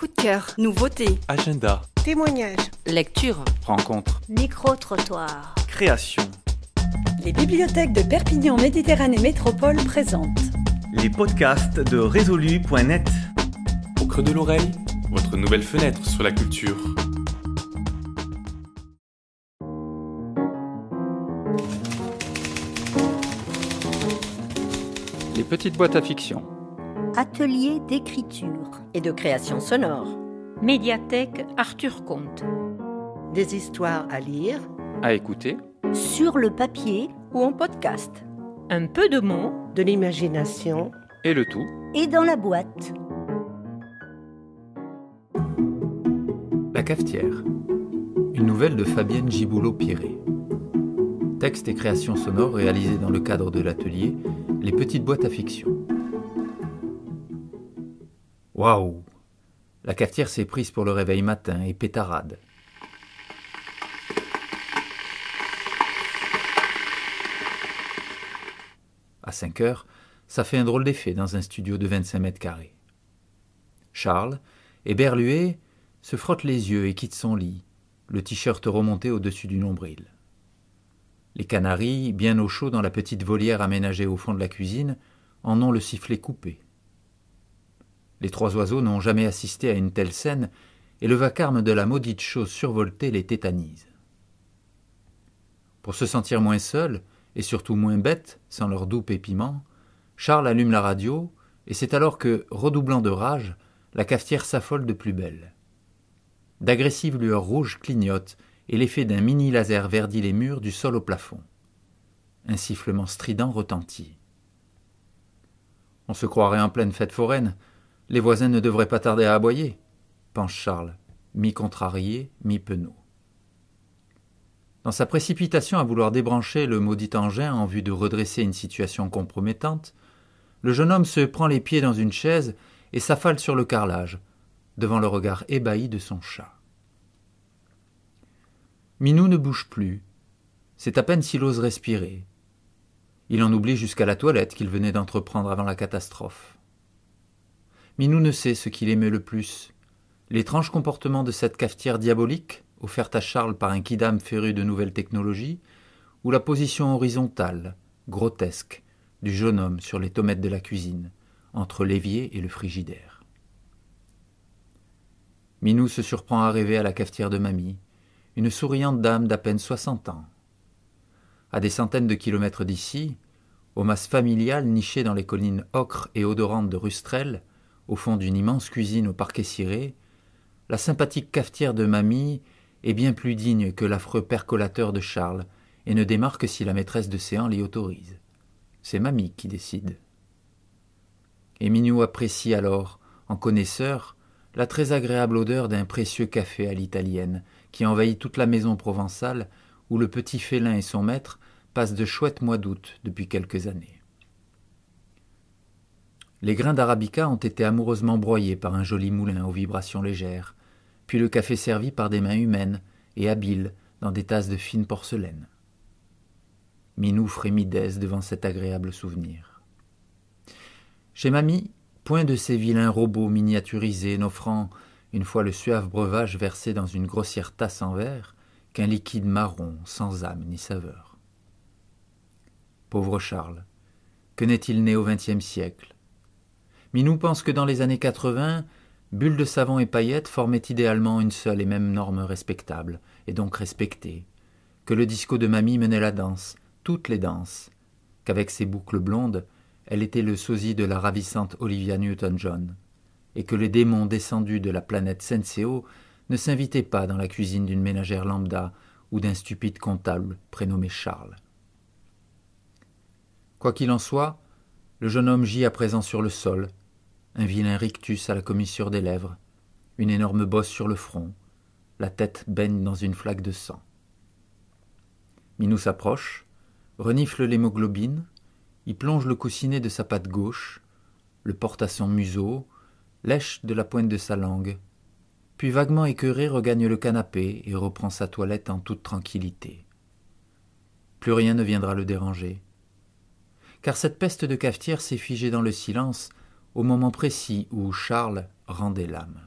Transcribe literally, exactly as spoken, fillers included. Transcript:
Coup de cœur, nouveautés, agenda, témoignages, lecture, rencontre, micro-trottoir, création. Les bibliothèques de Perpignan Méditerranée Métropole présentent les podcasts de résolu point net. Au creux de l'oreille, votre nouvelle fenêtre sur la culture. Les petites boîtes à fiction. atelier d'écriture, et de création sonore. Médiathèque Arthur Comte. Des histoires à lire À écouter. sur le papier ou en podcast. Un peu de mots, De l'imagination Et le tout. et dans la boîte. La cafetière. Une nouvelle de Fabienne Giboulot-Piré. Texte et création sonore réalisés dans le cadre de l'atelier Les petites boîtes à fiction. Waouh! La cafetière s'est prise pour le réveil matin et pétarade. À cinq heures, ça fait un drôle d'effet dans un studio de vingt-cinq mètres carrés. Charles, éberlué, se frotte les yeux et quitte son lit, le t-shirt remonté au-dessus du nombril. Les canaris, bien au chaud dans la petite volière aménagée au fond de la cuisine, en ont le sifflet coupé. Les trois oiseaux n'ont jamais assisté à une telle scène, et le vacarme de la maudite chose survoltée les tétanise. Pour se sentir moins seul, et surtout moins bête, sans leur doux pépiment, Charles allume la radio, et c'est alors que, redoublant de rage, la cafetière s'affole de plus belle. D'agressives lueurs rouges clignotent, et l'effet d'un mini-laser verdit les murs du sol au plafond. Un sifflement strident retentit. On se croirait en pleine fête foraine. Les voisins ne devraient pas tarder à aboyer, pense Charles, mi-contrarié, mi-penaud. Dans sa précipitation à vouloir débrancher le maudit engin en vue de redresser une situation compromettante, le jeune homme se prend les pieds dans une chaise et s'affale sur le carrelage, devant le regard ébahi de son chat. Minou ne bouge plus. C'est à peine s'il ose respirer. Il en oublie jusqu'à la toilette qu'il venait d'entreprendre avant la catastrophe. Minou ne sait ce qui l'émeut le plus, l'étrange comportement de cette cafetière diabolique, offerte à Charles par un kidam féru de nouvelles technologies, ou la position horizontale, grotesque, du jeune homme sur les tommettes de la cuisine, entre l'évier et le frigidaire. Minou se surprend à rêver à la cafetière de mamie, une souriante dame d'à peine soixante ans. À des centaines de kilomètres d'ici, au mas familial niché dans les collines ocres et odorantes de Rustrel, au fond d'une immense cuisine au parquet ciré, la sympathique cafetière de mamie est bien plus digne que l'affreux percolateur de Charles et ne démarre que si la maîtresse de séance l'y autorise. C'est mamie qui décide. Et Minou apprécie alors, en connaisseur, la très agréable odeur d'un précieux café à l'italienne qui envahit toute la maison provençale où le petit félin et son maître passent de chouettes mois d'août depuis quelques années. Les grains d'arabica ont été amoureusement broyés par un joli moulin aux vibrations légères, puis le café servi par des mains humaines et habiles dans des tasses de fine porcelaine. Minou frémit d'aise devant cet agréable souvenir. Chez mamie, point de ces vilains robots miniaturisés n'offrant, une fois le suave breuvage versé dans une grossière tasse en verre, qu'un liquide marron sans âme ni saveur. Pauvre Charles, que n'est-il né au vingtième siècle? Minou pense que dans les années quatre-vingts, bulles de savon et paillettes formaient idéalement une seule et même norme respectable, et donc respectée, que le disco de mamie menait la danse, toutes les danses, qu'avec ses boucles blondes, elle était le sosie de la ravissante Olivia Newton-John, et que les démons descendus de la planète Senseo ne s'invitaient pas dans la cuisine d'une ménagère lambda ou d'un stupide comptable prénommé Charles. Quoi qu'il en soit, le jeune homme gît à présent sur le sol, un vilain rictus à la commissure des lèvres, une énorme bosse sur le front, la tête baigne dans une flaque de sang. Minou s'approche, renifle l'hémoglobine, y plonge le coussinet de sa patte gauche, le porte à son museau, lèche de la pointe de sa langue, puis vaguement écœuré regagne le canapé et reprend sa toilette en toute tranquillité. Plus rien ne viendra le déranger, car cette peste de cafetière s'est figée dans le silence au moment précis où Charles rendait l'âme.